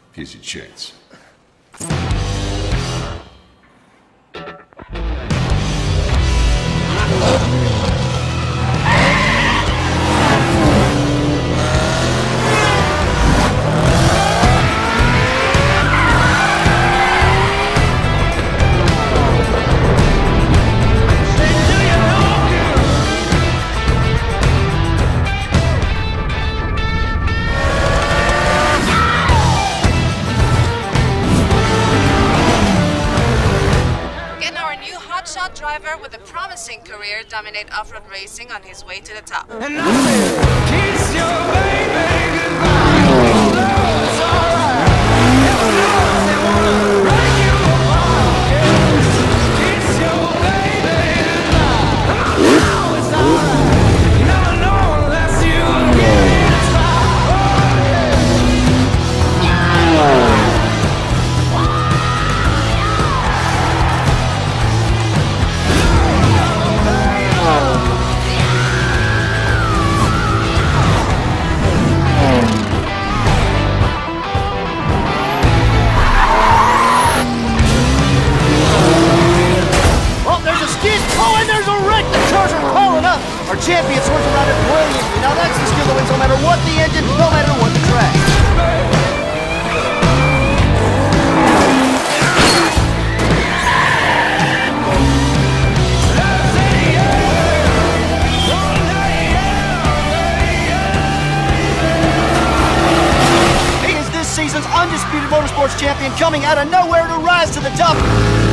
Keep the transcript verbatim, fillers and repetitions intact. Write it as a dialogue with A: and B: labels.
A: Here's your chance.
B: Hotshot driver with a promising career dominate off-road racing on his way to the top.
C: And I said, kiss your baby goodbye. It's alright. Heaven knows they wanna break you apart. Kiss your baby goodbye. Now it's alright. You never know unless you get it right. Oh, yeah.
D: Our champion swerves around it brilliantly. Now that's the skill that wins no matter what the engine, no matter what the track. He is this season's undisputed motorsports champion, coming out of nowhere to rise to the top.